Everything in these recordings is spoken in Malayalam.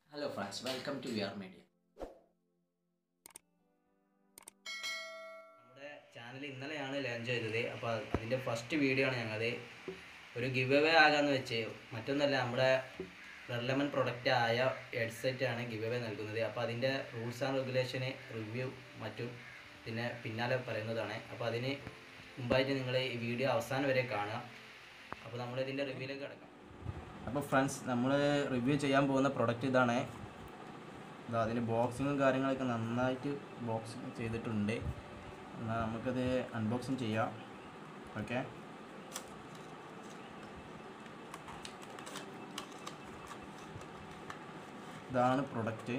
Hello friends, welcome to VR Media. നമ്മുടെ ചാനൽ ഇന്നലെയാണ് ലോഞ്ച് ചെയ്തത്. അപ്പോൾ അതിൻ്റെ ഫസ്റ്റ് വീഡിയോ ആണ് ഞങ്ങൾ ഒരു ഗിവ് അവേ ആകാമെന്ന് വെച്ച്. മറ്റൊന്നല്ല, നമ്മുടെ റെലവൻ പ്രൊഡക്റ്റ് ആയ ഹെഡ്സെറ്റ് ആണ് ഗിവ് അവേ നൽകുന്നത്. അപ്പോൾ അതിൻ്റെ റൂൾസ് ആൻഡ് റെഗുലേഷന് റിവ്യൂ മറ്റും പിന്നാലെ പറയുന്നതാണ്. അപ്പോൾ അതിന് മുമ്പായിട്ട് നിങ്ങൾ ഈ വീഡിയോ അവസാനം വരെ കാണുക. അപ്പോൾ നമ്മളിതിൻ്റെ റിവ്യൂയിലേക്ക് കിടക്കാം. അപ്പോൾ ഫ്രണ്ട്സ്, നമ്മൾ റിവ്യൂ ചെയ്യാൻ പോകുന്ന പ്രൊഡക്റ്റ് ഇതാണ്. അതിന് ബോക്സിങ്ങും കാര്യങ്ങളൊക്കെ നന്നായിട്ട് ബോക്സിങ് ചെയ്തിട്ടുണ്ട്. എന്നാൽ നമുക്കത് അൺബോക്സിങ് ചെയ്യാം. ഓക്കെ, ഇതാണ് പ്രൊഡക്റ്റ്.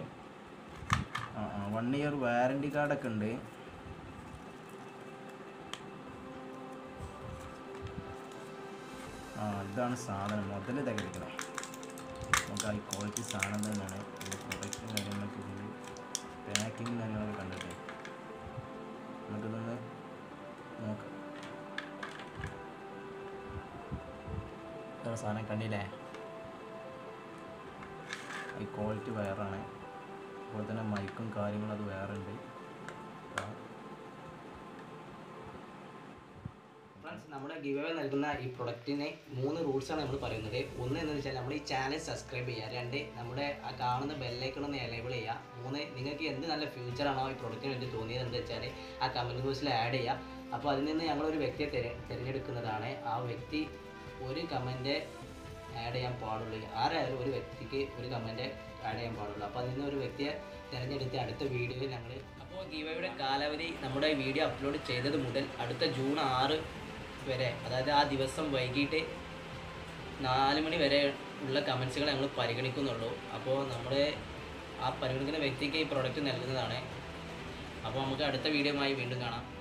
1 ഇയർ വാറൻറ്റി കാർഡൊക്കെ ഉണ്ട്. ഇതാണ് സാധനം. മുതൽ തകരിക്കണം. നമുക്ക് ഹൈ ക്വാളിറ്റി സാധനം തന്നെയാണ്. ഇതിൻ്റെ പ്രൊഡക്റ്റും കാര്യങ്ങളൊക്കെ ഇതിൽ പാക്കിങ് കാര്യങ്ങളൊക്കെ കണ്ടിട്ട് നമുക്കിതൊന്ന് നോക്കാം. ഇതാണ് സാധനം, കണ്ടില്ലേ? ഹൈ ക്വാളിറ്റി വയറാണ്. അതുപോലെ തന്നെ മൈക്കും കാര്യങ്ങളും അത് വേറെ ഉണ്ട്. ഫ്രണ്ട്സ്, നമ്മുടെ ഗിവ് അവേ നൽകുന്ന ഈ പ്രൊഡക്റ്റിന് 3 റൂൾസാണ് നമ്മൾ പറയുന്നത്. ഒന്ന് എന്ന് വെച്ചാൽ നമ്മൾ ഈ ചാനൽ സബ്സ്ക്രൈബ് ചെയ്യുക. 2, നമ്മുടെ ആ കാണുന്ന ബെല്ലൈക്കൺ ഒന്ന് എനേബിൾ ചെയ്യുക. 3, നിങ്ങൾക്ക് എന്ത് നല്ല ഫ്യൂച്ചറാണോ ഈ പ്രൊഡക്റ്റിന് വേണ്ടി തോന്നിയത് എന്ന് വെച്ചാൽ ആ കമൻറ്റ് ബോക്സിൽ ആഡ് ചെയ്യുക. അപ്പോൾ അതിൽ നിന്ന് ഞങ്ങളൊരു വ്യക്തിയെ തിരഞ്ഞെടുക്കുന്നതാണ്. ആ വ്യക്തി ഒരു കമൻറ്റ് ആഡ് ചെയ്യാൻ പാടുള്ളൂ. ആരായാലും ഒരു വ്യക്തിക്ക് ഒരു കമൻറ്റ് ആഡ് ചെയ്യാൻ പാടുള്ളൂ. അപ്പോൾ അതിൽ നിന്ന് ഒരു വ്യക്തിയെ തിരഞ്ഞെടുത്ത് അടുത്ത വീഡിയോയിൽ ഞങ്ങൾ അപ്പോൾ ഗിവ് അവയുടെ കാലാവധി നമ്മുടെ വീഡിയോ അപ്ലോഡ് ചെയ്തത് മുതൽ അടുത്ത ജൂൺ 6 വരെ, അതായത് ആ ദിവസം വൈകിട്ട് 4 മണി വരെ ഉള്ള കമൻസുകൾ ഞങ്ങൾ പരിഗണിക്കുന്നുള്ളൂ. അപ്പോൾ നമ്മുടെ ആ പരിഗണിക്കുന്ന വ്യക്തിക്ക് ഈ പ്രൊഡക്റ്റ് നൽകുന്നതാണ്. അപ്പോൾ നമുക്ക് അടുത്ത വീഡിയോയുമായി വീണ്ടും കാണാം.